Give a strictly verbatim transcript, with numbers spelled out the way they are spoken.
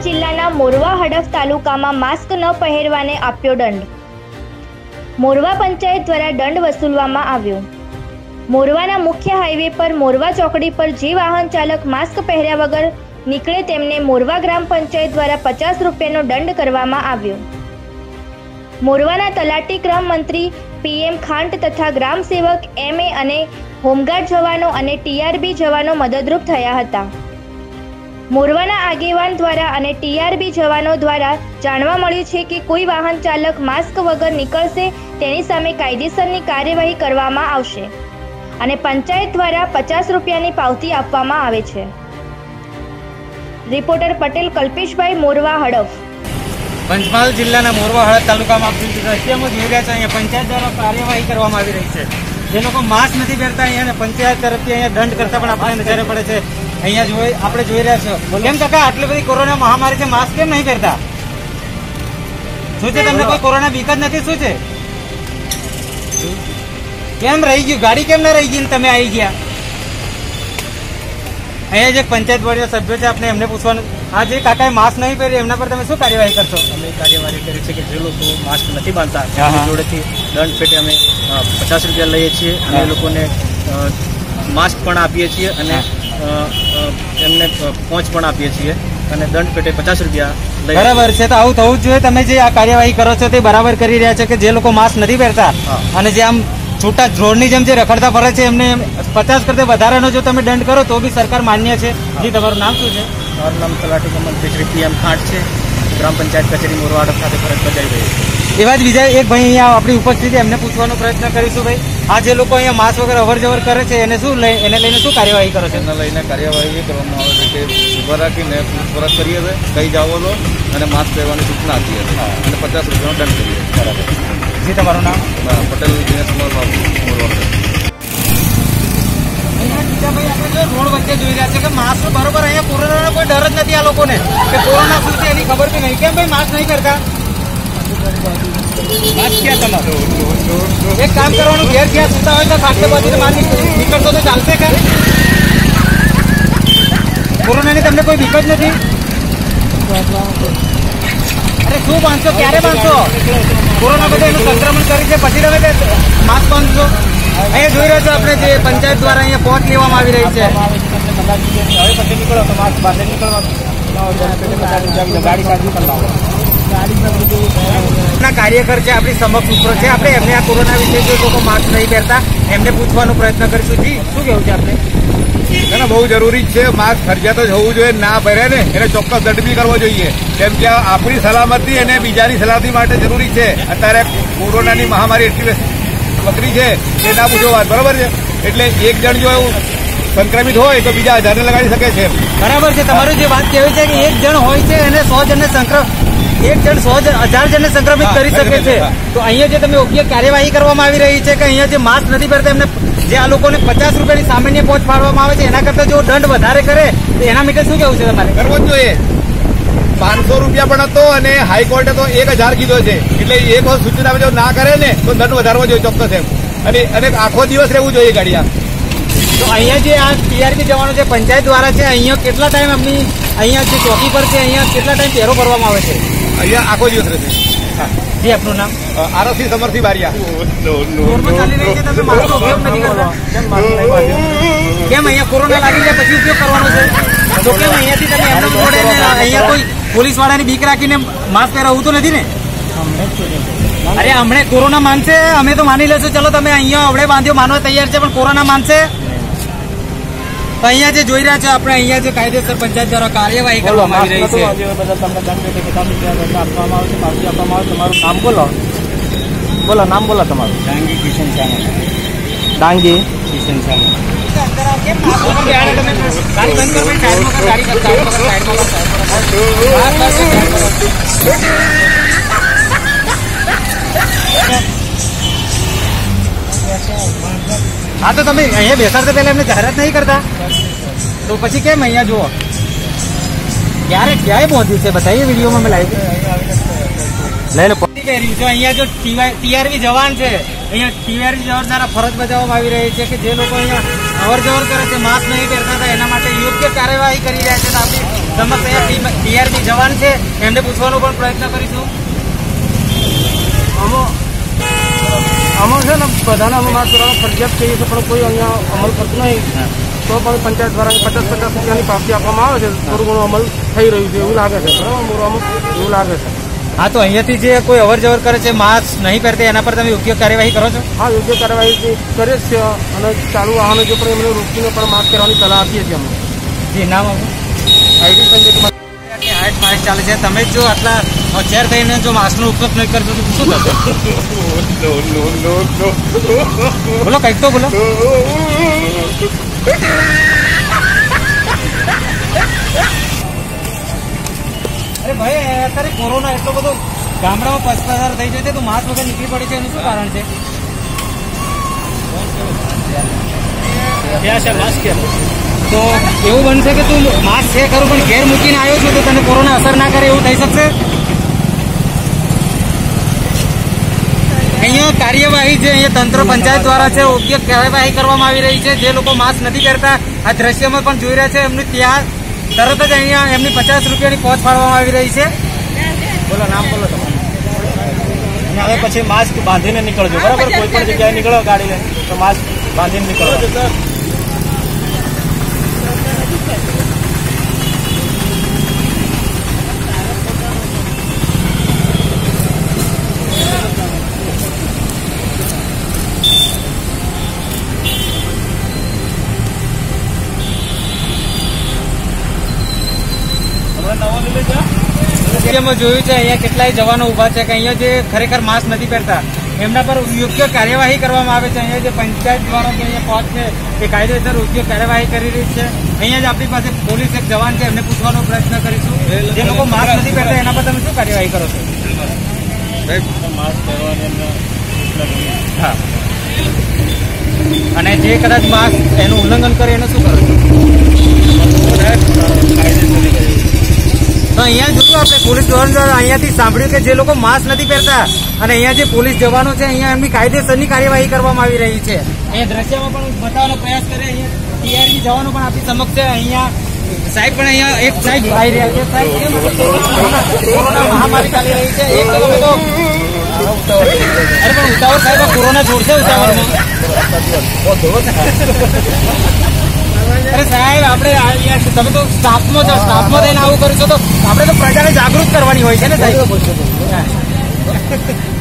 જિલ્લાના મોરવા હડફ તાલુકામાં માસ્ક ન પહેરવાને આપ્યો દંડ। મોરવા પંચાયત દ્વારા દંડ વસૂલવામાં આવ્યો। મોરવાના મુખ્ય હાઈવે પર મોરવા ચોકડી પર જે વાહન ચાલક માસ્ક પહેર્યા વગર નીકળે તેમને મોરવા ગ્રામ પંચાયત દ્વારા પચાસ રૂપિયાનો દંડ કરવામાં આવ્યો। મોરવાના તલાટી ગ્રામ મંત્રી પીએમ ખાંટ તથા ગ્રામ સેવક એમએ અને હોમગાર્ડ જવાનો અને ટીઆરબી જવાનો મદદરૂપ થયા હતા। મોરવાના આગેવાન દ્વારા અને ટીઆરબી જવાનો દ્વારા જાણવા મળ્યું છે કે કોઈ વાહન ચાલક માસ્ક વગર નીકળશે તેની સામે કાયદેસરની કાર્યવાહી કરવામાં આવશે અને પંચાયત દ્વારા પચાસ રૂપિયાની પાવતી આપવામાં આવે છે। રિપોર્ટર પટેલ કલ્પેશભાઈ, મોરવા હડફ। પંચમહાલ જિલ્લાના મોરવા હડફ તાલુકામાં રસ્તિયામાં જોઈ રહ્યા છે, અહીંયા પંચાયત દ્વારા કાર્યવાહી કરવામાં આવી રહી છે। જે લોકો માસ્ક નથી પહેરતા અહીંયા પંચાયત તરફથી અહીંયા દંડ કરતા પણ આપણને નજરે પડે છે। અહીંયા જોઈ આપણે જોઈ રહ્યા છો। કેમ કાકા આટલી બધી કોરોના મહામારી છે, માસ્ક કેમ નહીં પહેરતા? શું છે, તમને કોઈ કોરોના બીક જ નથી? શું છે, કેમ રહી ગયું? ગાડી કેમ ના રહી ગઈ? તમે આવી ગયા? અહીંયા જે પંચાયત બોર્ડના સભ્યો છે આપણે એમને પૂછવાનું, આ જે કાકાએ માસ્ક નહીં પહેર્યું એમના પર તમે શું કાર્યવાહી કરશો? અમે કાર્યવાહી કરી છે કે જે લોકો માસ્ક નથી બાંધતા એમની જોડેથી દંડ પેટે અમે પચાસ રૂપિયા લઈએ છીએ અને એ લોકોને માસ્ક પણ આપીએ છીએ અને એમને પહોંચ પણ આપીએ છીએ અને દંડ પેટે પચાસ રૂપિયા લઈએ। બરાબર છે, તો આવું થવું જ જોઈએ। તમે જે આ કાર્યવાહી કરો છો તે બરાબર કરી રહ્યા છો કે જે લોકો માસ્ક નથી પહેરતા અને જે આમ છૂટા ધ્રોળની જેમ જે રખડતા ફરે છે એમને પચાસ કરતા વધારાનો જો તમે દંડ કરો તો બી સરકાર માન્ય છે। જી, તમારું નામ શું છે? મારું નામ તલાટી મંત્રી શ્રી પીએમ ખાંટ છે, ગ્રામ પંચાયત કચેરી મોરવા હડફ ખાતે ફરજ બજાવી રહી છે। એવા જ બીજા એક ભાઈ અહીંયા આપણી ઉપસ્થિતિ એમને પૂછવાનો પ્રયત્ન કરીશું। ભાઈ, આ જે લોકો અહીંયા માસ્ક વગર અવર જવર કરે છે એને શું લઈ એને લઈને શું કાર્યવાહી કરો છો? એને લઈને કાર્યવાહી એ કરવામાં આવે છે કે ઉભા રાખીને પૂછપરછ કરીએ છીએ, કઈ જાવો લો અને માસ્ક પહેરવાની સૂચના આપીએ છીએ અને પચાસ રૂપિયાનો દંડ કરીએ છીએ। બરાબર। જી, તમારું નામ? પટેલ દિનેશ કુમાર બાબુ, મોરવા હડફ। રોડ વચ્ચે જોઈ રહ્યા છે કે માસ્ક બરોબર અહીંયા કોરોનાનો કોઈ ડર જ નથી આ લોકોને કે કોરોના શું છે એની ખબર બી નહીં। કેમ ભાઈ માસ્ક નહીં કરતા? માસ્ક ક્યાં તમારું? એક કામ કરવાનું, ઘેર ક્યાં સુતા હોય તો ખાટલે બાજુ માર નીકળતો તો ચાલશે કે? કોરોનાની તમને કોઈ બીક જ નથી? અરે શું બાંધશો? ક્યારે બાંધશો? કોરોના બધું એનું સંક્રમણ કરી છે પછી તમે માસ્ક બાંધશો? અહીંયા જોઈ રહ્યા છો આપણે જે પંચાયત દ્વારા અહીંયા પહોંચ લેવામાં આવી રહી છે। હવે પછી નીકળો તો માસ્ક બાંધે નીકળવાનું ગાડી કાઢી કરવાનું। કાર્યકર છે, આપણી સમક્ષ ઉપરો છે, આપણે એમને આ કોરોના વિશે જો લોકો માસ્ક નહીં પહેરતા એમને પૂછવાનો પ્રયત્ન કરીશું। જી, શું કેવું છે આપણે? ના, બહુ જરૂરી છે, માસ્ક ફરજિયાત જ હોવું જોઈએ। ના પહેરે ને એને ચોક્કસ દંડ બી કરવો જોઈએ, કેમ કે આપણી સલામતી અને બીજાની સલામતી માટે જરૂરી છે। અત્યારે કોરોનાની મહામારી એટલી વકરી છે કે ના પૂછો વાત, બરોબર છે? એટલે એક જણ જો એવું સંક્રમિત હોય તો બીજા હજારને લગાડી શકે છે। બરાબર છે, તમારું જે વાત કહેવી છે કે એક જણ હોય છે અને સો જણને સંક્રમ એક જણ સો હજાર જણને સંક્રમિત કરી શકે છે। તો અહીંયા જે તમે યોગ્ય કાર્યવાહી કરવામાં આવી રહી છે કે અહીંયા જે માસ્ક નથી પહેરતા એમને જે આ લોકોને પચાસ રૂપિયાની સામાન્ય પહોંચ પાડવામાં આવે છે એના કરતા જો દંડ વધારે કરે તો એના માટે શું કેવું છે તમારે? કરવો જ જોઈએ। પાંચસો રૂપિયા પણ હતો અને હાઈકોર્ટે તો એક હજાર કીધો છે, એટલે એક વખત સૂચના જો ના કરે ને તો દંડ વધારવો જોઈએ ચોક્કસ એમ, અને અને આખો દિવસ રહેવું જોઈએ ગાડી। તો અહીંયા જે આ ટીઆરબી જવાનો છે પંચાયત દ્વારા છે, અહીંયા કેટલા ટાઈમ એમની અહીંયા જે ચોકી પર છે અહીંયા કેટલા ટાઈમ પહેરો ભરવામાં આવે છે? અહીંયા આખો દિવસ રહેશે। જી, આપનું નામ? આરસી સમરથી બારિયા। કેમ અહીંયા કોરોના લાગી જાય પછી ઉપયોગ કરવાનો છે? તો કેમ અહીંયાથી તમે એમને જોડે અહીંયા કોઈ પોલીસ વાળાની બીક રાખીને માસ્ક પહેરાવું તો નથી ને? અરે હમણે કોરોના માનશે, અમે તો માની લેશું, ચલો તમે અહીંયા હવડે બાંધ્યો માનવા તૈયાર છે, પણ કોરોના માનશે? તો અહીંયા જે જોઈ રહ્યા છો આપણે અહીંયા જે કાયદેસર પંચાયત દ્વારા કાર્યવાહી કરવામાં આવી રહી છે। તમને દંડ પેટે પચાસ રૂપિયા આપવામાં આવે છે, પાવતી આપવામાં આવે। તમારું નામ બોલો, બોલો નામ બોલો તમારું? ડાંગી કિશન ચાવડા। ડાંગી કિશન ચાવડા। ગાડી બંધ કરો, સાઈડમાં કરો, ગાડી સાઈડમાં કરો, સાઈડમાં હા, તો તમે અહીંયા બેસાડતા પહેલા એમને જાહેરાત નહીં કરતા તો પછી કેમ અહીંયા જુઓ ક્યારે ક્યાંય પહોંચ્યું છે બતાવીએ વિડીયોમાં મેં લાવી લઈને પહોંચી ગઈ છું। અહીંયા જો ટીઆરબી જવાન છે, અહીંયા ટીઆરબી જવાન દ્વારા ફરજ બજાવવામાં આવી રહી છે કે જે લોકો અહીંયા અવર જવર કરે છે માસ્ક નહીં પહેરતા હતા એના માટે યોગ્ય કાર્યવાહી કરી રહ્યા છે। સમક્ષ અહીંયા ટીઆરપી જવાન છે એમને પૂછવાનો પણ પ્રયત્ન કરીશું. આમાં આમાં છે ને બધાને અમે માસ્ક પહેરવાનો ફરજિયાત કહીએ છીએ, પણ કોઈ અહીંયા અમલ કરતું નહીં. તો પણ પંચાયત દ્વારા પચાસ પચાસ રૂપિયાની પ્રાપ્તિ આપવામાં આવે છે. થોડું ઘણું અમલ થઈ રહ્યું છે એવું લાગે છે. બરાબર, મોરવામાં એવું લાગે છે. હા, તો અહીંયાથી જે કોઈ અવર જવર કરે છે માસ્ક નહીં પહેરતા એના પર તમે યોગ્ય કાર્યવાહી કરો છો? હા, યોગ્ય કાર્યવાહી કરે છે અને ચાલુ વાહનો જે પણ એમને રોકીને પણ માસ્ક પહેરવાની સલાહ આપીએ છીએ અમે. જી, નામ આપો. આઈડી સંજય કુમાર. હાઈટ માસ્ક ચાલે છે, તમે જો આટલા હોશિયાર થઈને જો માસ્કનો ઉપયોગ નહીં કરશો તો શું થશે? બોલો, કંઈક તો બોલો. અરે ભાઈ, અત્યારે કોરોના એટલો બધો ગામડામાં પસાર થઈ જાય છે તો માસ્ક વગર નીકળી પડે છે, એનું શું કારણ છે? ત્યાં છે માસ્ક કેમ? તો એવું બનશે કે તું માસ્ક છે ખરું પણ ઘેર મૂકીને આવ્યો છું તો તને કોરોના અસર ના કરે એવું થઈ શકશે? અહીંયા કાર્યવાહી જે અહીંયા તંત્ર પંચાયત દ્વારા છે યોગ્ય કાર્યવાહી કરવામાં આવી રહી છે. જે લોકો માસ્ક નથી પહેરતા આ દ્રશ્યમાં પણ જોઈ રહ્યા છે, એમની ત્યાં તરત જ અહીંયા એમની પચાસ રૂપિયાની પહોંચ પાડવામાં આવી રહી છે. બોલો, નામ બોલો તમારું. અને હવે પછી માસ્ક બાંધીને નીકળજો, બરાબર? કોઈ પણ જગ્યાએ નીકળો ગાડી લઈને તો માસ્ક બાંધીને નીકળો. જોયું છે અહીંયા કેટલાય જવાનો ઉભા છે કે અહીંયા જે ખરેખર માસ્ક નથી પહેરતા એમના પર યોગ્ય કાર્યવાહી કરવામાં આવે છે. અહીંયા જે પંચાયત દ્વારા કે અહીંયા પહોંચ છે એ કાયદેસર યોગ્ય કાર્યવાહી કરી રહી છે. અહીંયા જ આપણી પાસે પોલીસ એક જવાન છે, એમને પૂછવાનો પ્રયત્ન કરીશું. જે લોકો માસ્ક નથી પહેરતા એના પર તમે શું કાર્યવાહી કરો છો? માસ્ક પહેરવાની એમને હા, અને જે કદાચ માસ્ક એનું ઉલ્લંઘન કરે એને શું કરો છો? તો અહીંયા જોયું આપણે પોલીસ દ્વારા અહીંયાથી સાંભળ્યું કે જે લોકો માસ્ક નથી પહેરતા અને અહીંયા જે પોલીસ જવાનો છે અહીંયા એમની કાયદેસરની કાર્યવાહી કરવામાં આવી રહી છે. અહીંયા દ્રશ્યમાં પણ બતાવવાનો પ્રયાસ કરે. અહીંયા ટીઆરપી જવાનો પણ આપણી સમક્ષ છે. અહીંયા સાહેબ પણ અહીંયા એક સાહેબ આવી રહ્યા છે. સાહેબ કેમ કોરોના મહામારી ચાલી રહી છે? એક તો તો અરે પણ ઉતાવળ સાહેબ, કોરોના જોડશે ઉતાવળમાં. અરે સાહેબ, આપણે તમે તો સ્ટાફમાં છો, સ્ટાફમાં થઈને આવું કરીશું તો આપણે તો પ્રજાને જાગૃત કરવાની હોય છે ને સાહેબ.